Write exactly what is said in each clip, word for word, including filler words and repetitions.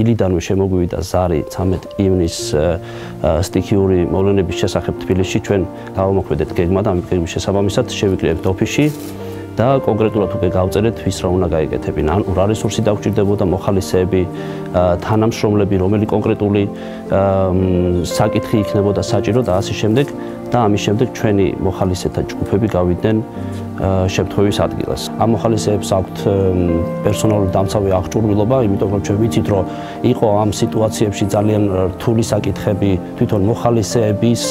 დილიდანვე შემოგვივიდა ზარი ცამეტ ივნის სტიქიური მოვლენების შესახებ თბილისში. ჩვენ გავამოქმედეთ გეგმა და ამ გეგმის შესაბამისად შევიკრიბეთ ოფისში და კონკრეტულად უკვე გავწერეთ ვის რა უნდა გაეკეთებინა. ან რა რესურსი დაგვჭირდებოდა, მოხალისეები, თანამშრომლები, რომელი კონკრეტული საკითხი იქნებოდა საჭირო და ასე შემდეგ. და ამის შემდეგ ჩვენი მოხალისეთა ჯგუფები გავიდნენ შემთხვევის ადგილას. ამ მოხალისეებს აქვთ პერსონალური დამცავი აღჭურვილობა, იმიტომ რომ ჩვენ ვიცით, რომ იყო ამ სიტუაციებში ძალიან რთული საკითხები თვითონ მოხალისეების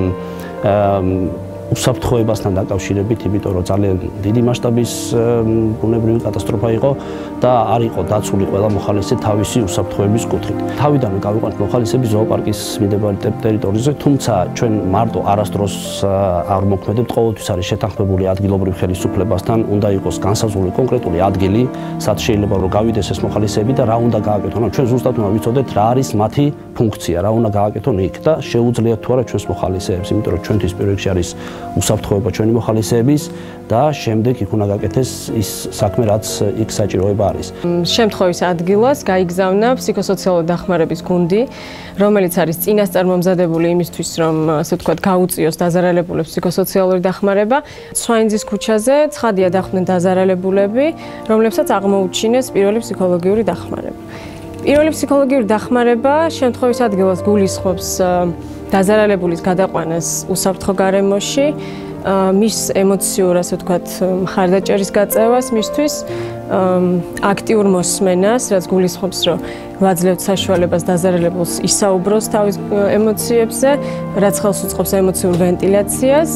უსაფრთხოებასთან დაკავშირებით, იმიტომ რომ ძალიან დიდი მასშტაბის ბუნებრივი კატასტროფა იყო და არ იყო დაცული ყველა მოხალისე თავისი უსაფრთხოების კუთხით. თავიდანვე გავიყვანეთ მოხალისეები ზოოპარკის მიმდებარე ტერიტორიაზე, თუმცა ჩვენ მარტო არასდროს არ მოქმედებთ, ყოველთვის არის შეთანხმებული ადგილობრივ ხელისუფლებასთან, უნდა იყოს განსაზღვრული კონკრეტული ადგილი, სადაც შეიძლება რომ გავიდეს ეს მოხალისეები და რა უნდა გააკეთონ. ჩვენ ზუსტად უნდა ვიცოდეთ რა არის მათი ფუნქცია, რა უნდა გააკეთონ იქ და შეუძლიათ თუ არა ჩვენს მოხალისეებს, იმიტომ რომ ჩვენთვის პირველ რიგში არის უსაფრთხოება ჩვენი მოხალისეების და შემდეგ იქ უნდა გაკეთეს ის საქმე, რაც იქ საჭიროება არის. შემთხვევის ადგილას გაიგზავნა ფსიქოსოციალური დახმარების გუნდი, რომელიც არის წინასწარმომზადებული იმისთვის, რომ ასე ვთქვათ, გაუწიოს დაზარალებულებს ფსიქოსოციალური დახმარება. სვაინძის ქუჩაზე ცხადია დახვდნენ დაზარალებულები, რომლებსაც აღმოუჩინეს პირველი ფსიქოლოგიური დახმარება. პირველი ფსიქოლოგიური დახმარება შემთხვევის ადგილას გულისხმობს დაზარალებულის გადაყვანას უსაფრთხო გარემოში, მის ემოციურ, ასე ვთქვათ, მხარდაჭერის გაწევას მისთვის, აქტიურ მოსმენას, რაც გულისხმობს, რომ ვაძლევთ საშუალებას დაზარალებულს ისაუბროს თავის ემოციებზე, რაც ხელს უწყობს ემოციურ ვენტილაციას.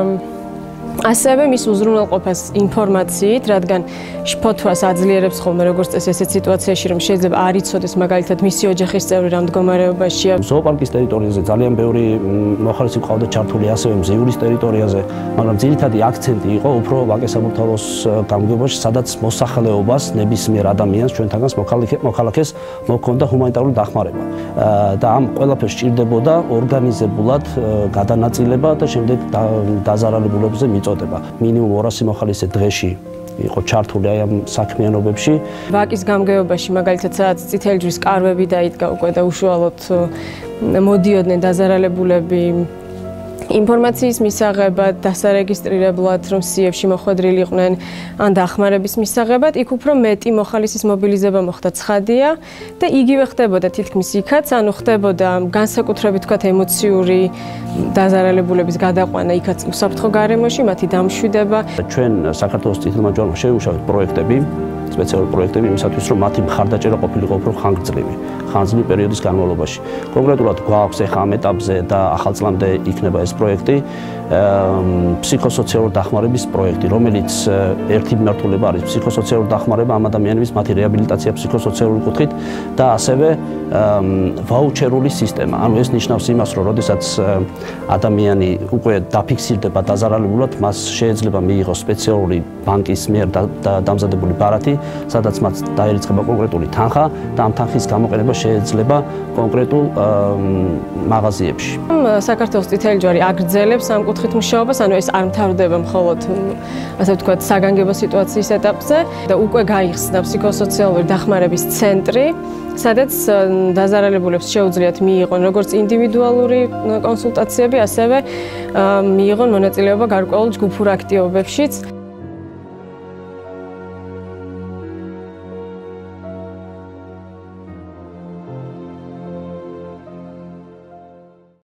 ასევე მის უზრუნველყოფას ინფორმაციით, რადგან შფოთვას აძლიერებს ხოლმე როგორც წესი ესეთ სიტუაციაში, რომ შეიძლება არ იცოდეს მაგალითად მისი ოჯახის წევრი რა მდგომარეობაშია. ზოოპარკის ტერიტორიაზე ძალიან ბევრი მოხალისე ყავდა ჩართული, ასევე მზიურის ტერიტორიაზე, მაგრამ ძირითადი აქცენტი იყო უფრო ვაკე-საბურთალოს გამგებაში, სადაც მოსახლეობას ნებისმიერ ადამიანს ჩვენთანაც მოქალაქეს მოქონდა ჰუმანიტარული დახმარება. და ამ ყველაფერს სჭირდებოდა ორგანიზებულად გადანაწილება და შემდეგ დაზარალებულებზე მიწოდება. მინიმუმ ორასი მოხალისე დღეში იყო ჩართული აი ამ საქმიანობებში. ვაკის გამგეობაში მაგალითად სადაც წითელი ჯვრის კარვები დაიდგა უკვე და უშუალოდ მოდიოდნენ დაზარალებულები ინფორმაციის მისაღებად, დასარეგისტრირებლად, რომ სიებში მოხვედრილი იყვნენ, ან დახმარების მისაღებად, იქ უფრო მეტი მოხალისის მობილიზება მოხდა ცხადია და იგივე ხდებოდა თითქმის იქაც, ანუ ხდებოდა განსაკუთრებით თქვათ ემოციური დაზარალებულების გადაყვანა იქაც უსაფრთხო გარემოში, მათი დამშვიდება. ჩვენ საქართველოს წითელმა ჯვარმა შევიმუშავეთ პროექტები, სპეციალური პროექტები იმისათვის, რომ მათი მხარდაჭერა ყოფილიყო უფრო ხანგრძლივი, ხანგრძლივი პერიოდის განმავლობაში. კონკრეტულად გვაქვს ახლა ამ ეტაპზე და ახალ წლამდე იქნება ეს პროექტი, ფსიქოსოციალური დახმარების პროექტი, რომელიც ერთი მიმართულება არის ფსიქოსოციალური დახმარება ამ ადამიანების, მათი რეაბილიტაცია ფსიქოსოციალური კუთხით და ასევე ვაუჩერული სისტემა. ანუ ეს ნიშნავს იმას, რომ როდესაც ადამიანი უკვე დაფიქსირდება დაზარალებულად, მას შეიძლება მიიღოს სპეციალური ბანკის მიერ დამზადებული ბარათი, სადაც მას დაერიცხება კონკრეტული თანხა და ამ თანხის გამოყენება შეიძლება კონკრეტულ მაღაზიებში. საქართველოს წითელი ჯვარი აგრძელებს ამ კუთხით მუშაობას, ანუ ეს არ მთავრდება მხოლოდ ასე ვთქვათ საგანგებო სიტუაციის ეტაპზე და უკვე გაიხსნა ფსიქოსოციალური დახმარების ცენტრი, სადაც დაზარალებულებს შეუძლიათ მიიღონ როგორც ინდივიდუალური კონსულტაციები, ასევე მიიღონ მონაწილეობა გარკვეულ ჯგუფურ აქტივობებშიც.